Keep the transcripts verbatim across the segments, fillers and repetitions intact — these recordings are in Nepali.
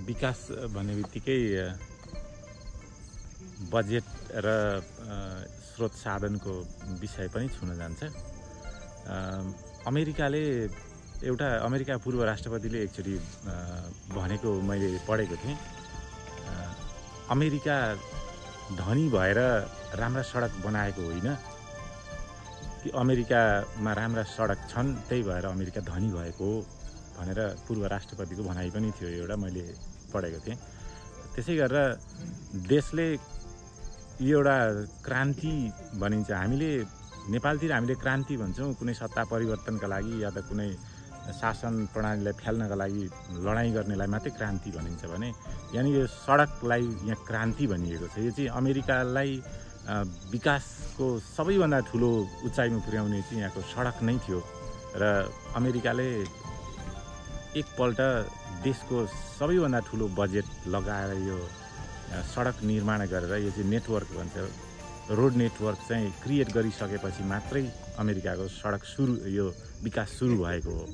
विकास भन्ने बित्तिकै बजेट र स्रोत साधनको विषय पनि छुन जान्छ। अमेरिकाले एउटा अमेरिका पूर्व राष्ट्रपतिले एकचोटि भनेको मैले पढेको थिएँ, अमेरिका धनी भएर राम्रा सडक बनाएको होइन, कि अमेरिकामा राम्रा सडक छन् त्यही भएर अमेरिका धनी भएको हो भनेर पूर्व राष्ट्रपतिको भनाइ पनि थियो एउटा, मैले पढेको थिएँ। त्यसै गरेर देशले एउटा क्रान्ति भनिन्छ, हामीले नेपालतिर हामीले क्रान्ति भन्छौँ कुनै सत्ता परिवर्तनका लागि या त कुनै शासन प्रणालीलाई फ्याल्नका लागि लडाइँ गर्नेलाई मात्रै क्रान्ति भनिन्छ भने यानि यो सडकलाई यहाँ क्रान्ति भनिएको छ। यो चाहिँ अमेरिकालाई विकासको सबैभन्दा ठुलो उचाइमा पुर्याउने चाहिँ यहाँको सडक नै थियो र अमेरिकाले एकपल्ट देशको सबैभन्दा ठुलो बजेट लगाएर यो सडक निर्माण गरेर यो चाहिँ नेटवर्क भन्छ, रोड नेटवर्क चाहिँ क्रिएट गरिसकेपछि मात्रै अमेरिकाको सडक सुरु यो विकास सुरु भएको हो।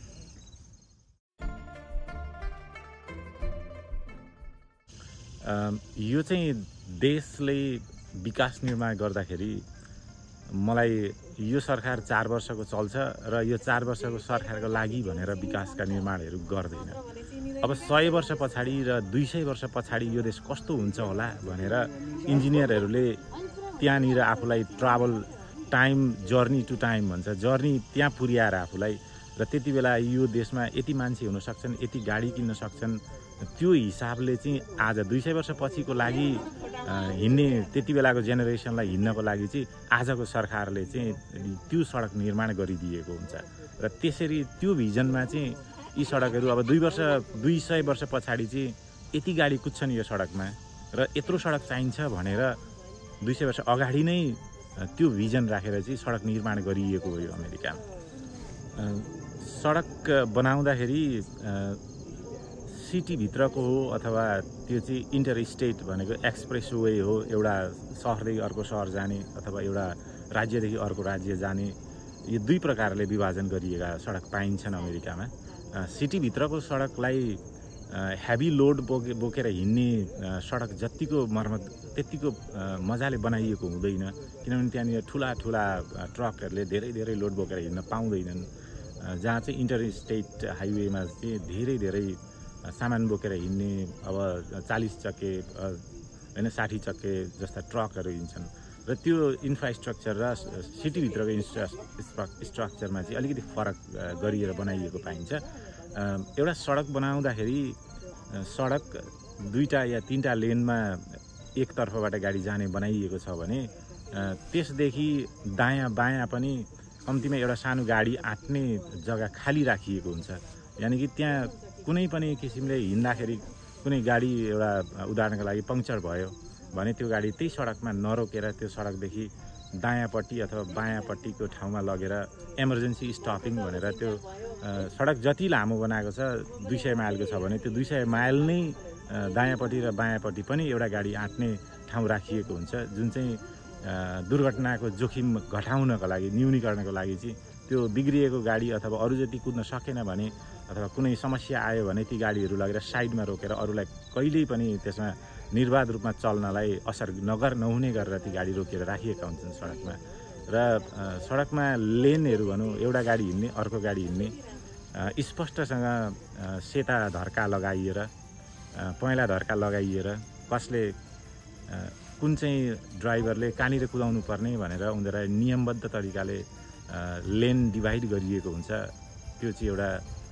यो चाहिँ देशले विकास निर्माण गर्दाखेरि मलाई यो सरकार चार वर्षको चल्छ र यो चार वर्षको सरकारको लागि भनेर विकासका निर्माणहरू गर्दैन। अब सय वर्ष पछाडि र दुई सय वर्ष पछाडि यो देश कस्तो हुन्छ होला भनेर इन्जिनियरहरूले त्यहाँनिर आफूलाई travel time, journey to time भन्छ, जर्नी त्यहाँ पुर्याएर आफूलाई, र त्यति बेला यो देशमा यति मान्छे हुन सक्छन्, यति गाडी किन्न सक्छन्, त्यो हिसाबले चाहिँ आज दुई सय वर्ष पछिको लागि हिँड्ने त्यति बेलाको जेनेरेसनलाई हिँड्नको लागि चाहिँ आजको सरकारले चाहिँ त्यो सडक निर्माण गरिदिएको हुन्छ र त्यसरी त्यो भिजनमा चाहिँ यी सडकहरू अब दुई वर्ष दुई सय वर्ष पछाडि चाहिँ यति गाडी कुद्छन् यो सडकमा र यत्रो सडक चाहिन्छ भनेर दुई सय वर्ष अगाडि नै त्यो भिजन राखेर चाहिँ सडक निर्माण गरिएको हो यो अमेरिकामा। सडक बनाउँदाखेरि सिटीभित्रको हो अथवा त्यो चाहिँ इन्टर स्टेट भनेको एक्सप्रेस वे हो, एउटा सहरदेखि अर्को सहर जाने अथवा एउटा राज्यदेखि अर्को राज्य जाने, यो दुई प्रकारले विभाजन गरिएका सडक पाइन्छन् अमेरिकामा। सिटीभित्रको सडकलाई हेभी लोड बोके बोकेर हिँड्ने सडक जतिको मर्मत त्यतिको मजाले बनाइएको हुँदैन, किनभने त्यहाँनिर ठुला ठुला ट्रकहरूले धेरै धेरै लोड बोकेर हिँड्न पाउँदैनन्। जहाँ चाहिँ इन्टर स्टेट हाइवेमा चाहिँ धेरै धेरै सामान बोकेर हिँड्ने अब चालिस चक्के होइन साठी चक्के जस्ता ट्रकहरू हिँड्छन् र त्यो इन्फ्रास्ट्रक्चर र सिटीभित्रको इन्फ्रा स्ट्रक्चरमा चाहिँ अलिकति फरक गरिएर बनाइएको पाइन्छ। एउटा सडक बनाउँदाखेरि सडक दुईवटा या तिनवटा लेनमा एकतर्फबाट गाडी जाने बनाइएको छ भने त्यसदेखि दायाँ बायाँ पनि कम्तीमा एउटा सानो गाडी आँट्ने जग्गा खाली राखिएको हुन्छ, यानि कि त्यहाँ कुनै पनि किसिमले हिँड्दाखेरि कुनै गाडी एउटा उदाहरणको लागि पङ्क्चर भयो भने त्यो गाडी त्यही सडकमा नरोकेर त्यो सडकदेखि दायाँपट्टि अथवा बायाँपट्टिको ठाउँमा लगेर इमर्जेन्सी स्टपिङ भनेर त्यो सडक जति लामो बनाएको छ दुई सय माइलको छ भने त्यो दुई सय माइल नै दायाँपट्टि र बायाँपट्टि पनि एउटा गाडी आँट्ने ठाउँ राखिएको हुन्छ, जुन चाहिँ दुर्घटनाको जोखिम घटाउनको लागि न्यूनीकरणको लागि चाहिँ त्यो बिग्रिएको गाडी अथवा अरू जति कुद्न सकेन भने अथवा कुनै समस्या आयो भने ती गाडीहरू लगेर साइडमा रोकेर अरूलाई कहिल्यै पनि त्यसमा निर्वाध रूपमा चल्नलाई असर नगर नहुने गरेर ती गाडी रोकेर राखिएका हुन्छन् सडकमा। र सडकमा लेनहरू भनौँ, एउटा गाडी हिँड्ने अर्को गाडी हिँड्ने स्पष्टसँग सेता धर्का लगाइएर पहेँला धर्का लगाइएर कसले कुन चाहिँ ड्राइभरले कहाँनिर कुदाउनु पर्ने भनेर उनीहरूलाई नियमबद्ध तरिकाले लेन डिभाइड गरिएको हुन्छ। त्यो चाहिँ एउटा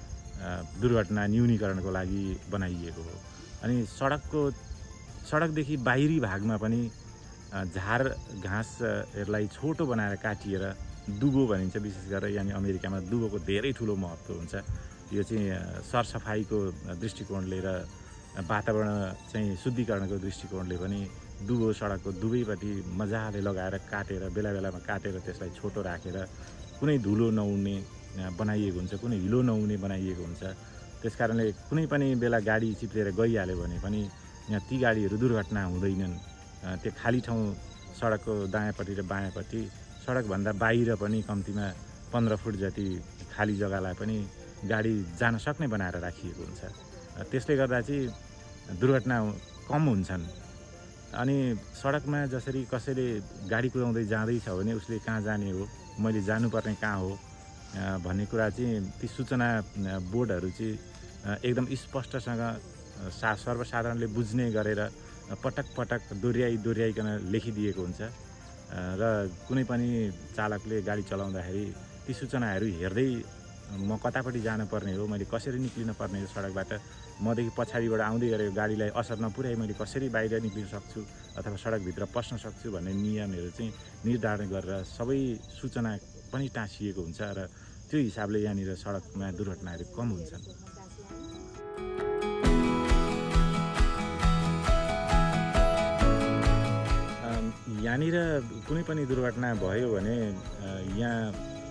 दुर्घटना न्यूनीकरणको लागि बनाइएको हो। अनि सडकको सडकदेखि बाहिरी भागमा पनि झार घाँसहरूलाई छोटो बनाएर काटिएर दुबो भनिन्छ विशेष गरेर, यानि अमेरिकामा दुबोको धेरै ठुलो महत्त्व हुन्छ। यो चाहिँ सरसफाइको दृष्टिकोणले र वातावरण चाहिँ शुद्धिकरणको दृष्टिकोणले पनि दुबो सडकको दुवैपट्टि मजाले लगाएर काटेर बेला बेलामा काटेर त्यसलाई छोटो राखेर कुनै धुलो नउड्ने बनाइएको हुन्छ, कुनै हिलो नहुने बनाइएको हुन्छ। त्यस कारणले कुनै पनि बेला गाडी चिप्लेर गइहाल्यो भने पनि यहाँ ती गाडीहरू दुर्घटना हुँदैनन्। त्यो खाली ठाउँ सडकको दायाँपट्टि र बायाँपट्टि सडकभन्दा बाहिर पनि कम्तीमा पन्ध्र फुट जति खाली जग्गालाई पनि गाडी जान सक्ने बनाएर राखिएको हुन्छ। त्यसले गर्दा चाहिँ दुर्घटना कम हुन्छन्। अनि सडकमा जसरी कसैले गाडी कुदाउँदै जाँदैछ भने उसले कहाँ जाने हो, मैले जानुपर्ने कहाँ हो भन्ने कुरा चाहिँ ती सूचना बोर्डहरू चाहिँ एकदम स्पष्टसँग सा सर्वसाधारणले बुझ्ने गरेर पटक पटक दोहोऱ्याइ दोहोऱ्याइकन लेखिदिएको हुन्छ र कुनै पनि चालकले गाडी चलाउँदाखेरि ती सूचनाहरू हेर्दै म कतापट्टि जानुपर्ने हो, मैले कसरी निक्लिन पर्ने हो सडकबाट, मदेखि पछाडिबाट आउँदै गरेको गाडीलाई असर नपुर्याइ मैले कसरी बाहिर निक्लिन सक्छु अथवा सडकभित्र पस्न सक्छु भन्ने नियमहरू चाहिँ निर्धारण गरेर सबै सूचना पनि टाँसिएको हुन्छ र त्यो हिसाबले यहाँनिर सडकमा दुर्घटनाहरू कम हुन्छन्। यहाँनिर कुनै पनि दुर्घटना भयो भने यहाँ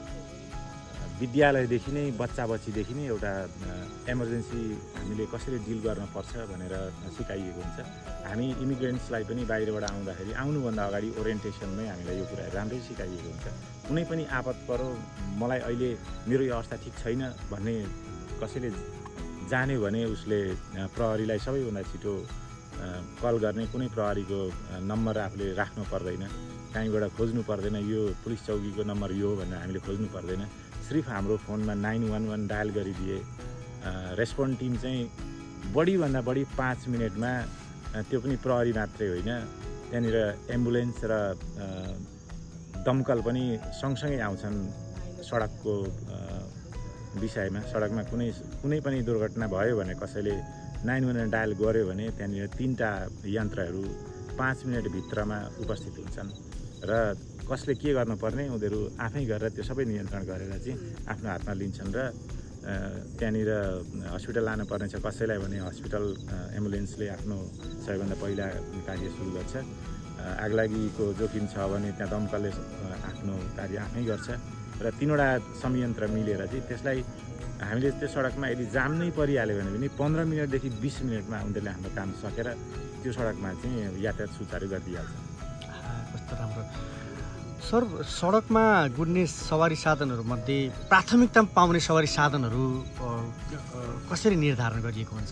विद्यालयदेखि नै बच्चा बच्चीदेखि नै एउटा इमर्जेन्सी हामीले कसरी डिल गर्नुपर्छ भनेर सिकाइएको हुन्छ। हामी इमिग्रेन्ट्सलाई पनि बाहिरबाट आउँदाखेरि आउनुभन्दा अगाडि ओरिएन्टेसनमै हामीलाई यो कुरा राम्रै सिकाइएको हुन्छ। कुनै पनि आपत परो, मलाई अहिले मेरो यो अवस्था ठिक छैन भन्ने कसैले जान्यो भने उसले प्रहरीलाई सबैभन्दा छिटो कल गर्ने, कुनै प्रहरीको नम्बर आफूले राख्नु पर्दैन, कहीँबाट खोज्नु पर्दैन, यो पुलिस चौकीको नम्बर यो भनेर हामीले खोज्नु पर्दैन। सिर्फ हाम्रो फोनमा नाइन वान वान डायल गरिदिए रेस्पोन्ड टिम चाहिँ बढीभन्दा बढी पाँच मिनटमा, त्यो पनि प्रहरी मात्रै होइन, त्यहाँनिर एम्बुलेन्स र दमकल पनि सँगसँगै आउँछन् सडकको विषयमा। सडकमा कुनै कुनै पनि दुर्घटना भयो भने कसैले नाइन वान वान डायल गर्यो भने त्यहाँनिर तिनवटा यन्त्रहरू पाँच मिनटभित्रमा उपस्थित हुन्छन् र कसले के गर्नुपर्ने उनीहरू आफै गरेर त्यो सबै नियन्त्रण गरेर चाहिँ आफ्नो हातमा लिन्छन् र त्यहाँनिर हस्पिटल लानुपर्ने छ कसैलाई भने हस्पिटल एम्बुलेन्सले आफ्नो सबैभन्दा पहिला कार्य सुरु गर्छ। आगलागीको जोखिम छ भने त्यहाँ दमकलले आफ्नो कार्य आफै गर्छ र तिनवटा संयन्त्र मिलेर चाहिँ त्यसलाई हामीले त्यो सडकमा यदि जाम नै परिहाल्यो भने पनि पन्ध्र मिनटदेखि बिस मिनटमा उनीहरूले हाम्रो काम सकेर त्यो सडकमा चाहिँ यातायात सुचारू गरिदिइहाल्छ। कस्तो राम्रो सर। सडकमा गुड्ने सवारी साधनहरूमध्ये प्राथमिकता पाउने सवारी साधनहरू कसरी निर्धारण गरिएको हुन्छ?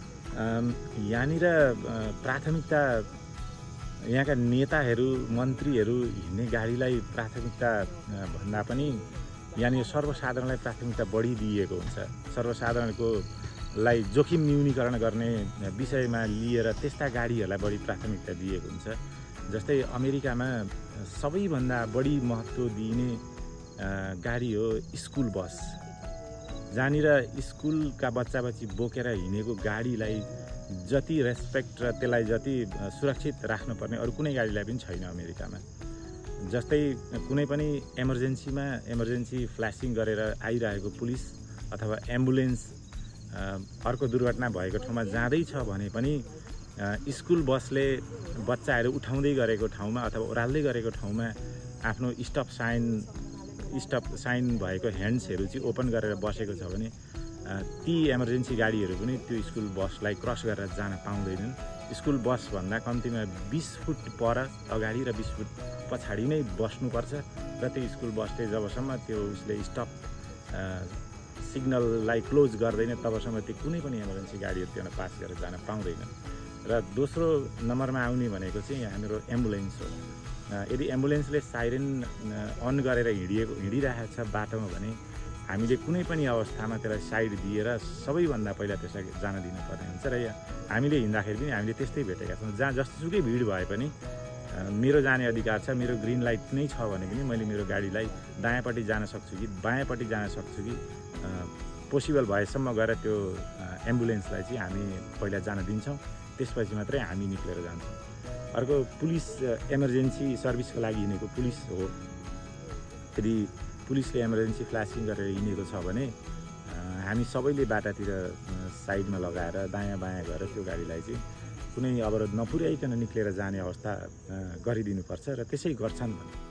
यहाँनिर प्राथमिकता यहाँका नेताहरू मन्त्रीहरू हिँड्ने गाडीलाई प्राथमिकता भन्दा पनि यहाँनिर सर्वसाधारणलाई प्राथमिकता बढी दिइएको हुन्छ। सर्वसाधारणको लाई जोखिम न्यूनीकरण गर्ने विषयमा लिएर त्यस्ता गाडीहरूलाई बढी प्राथमिकता दिएको हुन्छ। जस्तै अमेरिकामा सबैभन्दा बढी महत्त्व दिइने गाडी हो स्कुल बस, जहाँनिर स्कुलका बच्चा बच्ची बोकेर हिँडेको गाडीलाई जति रेस्पेक्ट र त्यसलाई जति सुरक्षित राख्नुपर्ने अरू कुनै गाडीलाई पनि छैन अमेरिकामा। जस्तै कुनै पनि इमर्जेन्सीमा इमर्जेन्सी फ्ल्यासिङ गरेर आइरहेको पुलिस अथवा एम्बुलेन्स अर्को दुर्घटना भएको ठाउँमा जाँदैछ भने पनि स्कुल बसले बच्चाहरू उठाउँदै गरेको ठाउँमा अथवा ओह्राल्दै गरेको ठाउँमा आफ्नो स्टप साइन स्टप साइन भएको ह्यान्ड्सहरू चाहिँ ओपन गरेर बसेको छ भने ती इमर्जेन्सी गाडीहरू पनि त्यो स्कुल बसलाई क्रस गरेर जान पाउँदैनन्। स्कुल बसभन्दा कम्तीमा बिस फुट पर अगाडि र बिस फुट पछाडि नै बस्नुपर्छ र त्यो स्कुल बसले जबसम्म त्यो उसले स्टप सिग्नललाई क्लोज गर्दैन तबसम्म त्यो कुनै पनि इमर्जेन्सी गाडीहरू त्यहाँ पास गरेर जान पाउँदैन। र दोस्रो नम्बरमा आउने भनेको चाहिँ हाम्रो एम्बुलेन्स हो। यदि एम्बुलेन्सले साइरेन अन गरेर हिँडिएको हिँडिरहेको छ बाटोमा भने हामीले कुनै पनि अवस्थामा त्यसलाई साइड दिएर सबैभन्दा पहिला त्यसलाई जान दिनुपर्ने हुन्छ। र हामीले हिँड्दाखेरि पनि हामीले त्यस्तै भेटेका छौँ, जहाँ जस्तोसुकै भिड भए पनि मेरो जाने अधिकार छ, मेरो ग्रिन लाइट नै छ भने पनि मैले मेरो गाडीलाई दायाँपट्टि जान सक्छु कि बायाँपट्टि जान सक्छु कि पोसिबल भएसम्म गएर त्यो एम्बुलेन्सलाई चाहिँ हामी पहिला जान दिन्छौँ, त्यसपछि मात्रै हामी निक्लेर जान्छौँ। अर्को पुलिस इमर्जेन्सी सर्भिसको लागि हिँडेको पुलिस हो। यदि पुलिसले इमर्जेन्सी फ्ल्यासिङ गरेर हिँडेको छ भने हामी सबैले बाटातिर साइडमा लगाएर दायाँ बायाँ गरेर त्यो गाडीलाई चाहिँ कुनै अवरोध नपुर्याइकन निक्लेर जाने अवस्था गरिदिनुपर्छ र त्यसै गर्छन् भने